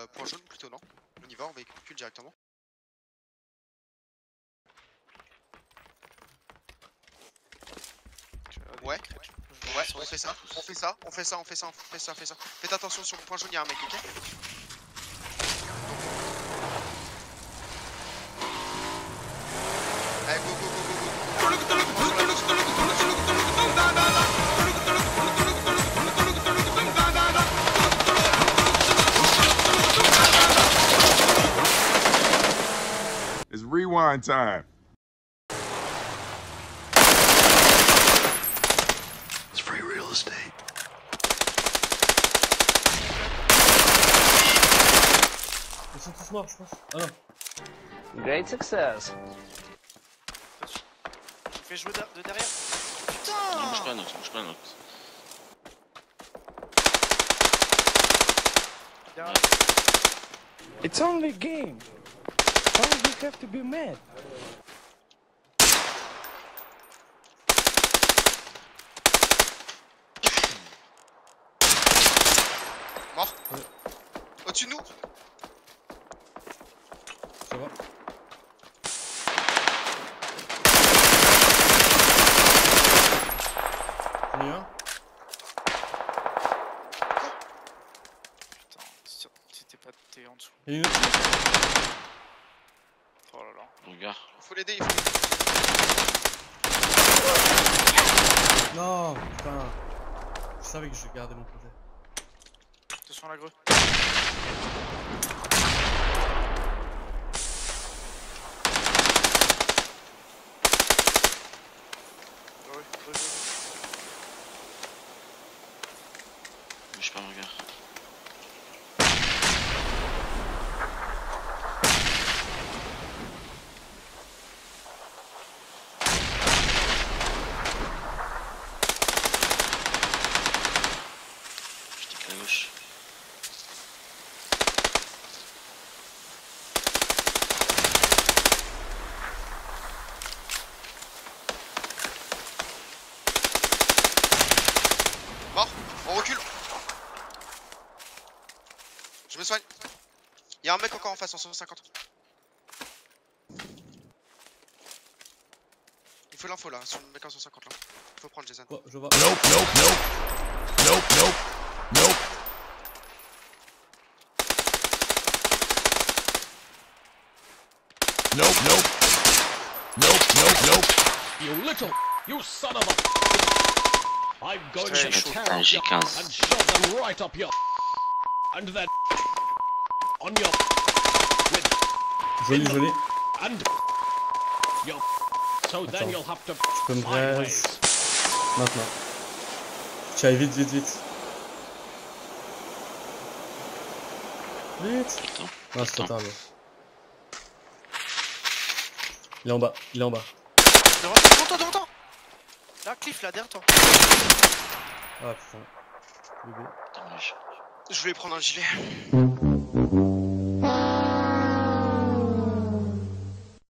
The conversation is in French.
point jaune plutôt, non? On y va, on véhicule directement. Ouais, ouais, on fait ça, on fait ça, on fait ça, on fait ça, on fait ça, on fait ça. Faites attention sur le point jaune, y'a un mec, ok? Allez, go, go, go, go, go. It's rewind time. It's free real estate. Ils sont tous morts, je pense. Ah non. Great success. Je fais jouer de derrière. On Putain! bouge pas, Nox, on bouge pas, Nox. Derrière. It's only a game. Why do you have to be mad? Mort. Au-dessus de nous. Ça va. J'en ai un. Putain, si t'es pas t'es en dessous. Et une autre. Oh là là. Regarde. Il faut l'aider, il faut l'aider. Non, putain. Je savais que je gardais mon côté. Attention à la grue. Ouais, Bouge pas, regarde. Je tique à gauche. Mort. On recule. Je me soigne. Y'a un mec encore en face en 150. Il faut l'info là, sur le mec en 150 là. Il faut prendre Jason. Oh, je vois. Nope, nope, nope. Nope, nope, nope. Nope, nope. Nope, nope, nope. You little, you son of a... I'm going to Putain, tear un up your J15. and shove them right up your... And then... On your... With... Joli, joli. And... Your... So then Attends. you'll have to Je peux me find raise. ways. Maintenant. Tiens, vite, vite, vite. Vite. Attends. Non, c'est trop tard, là. Il est en bas, il est en bas. Devant toi, devant toi! Là, Cliff, là, derrière toi. Ah putain. Bébé. Attends, mais Je voulais prendre un gilet.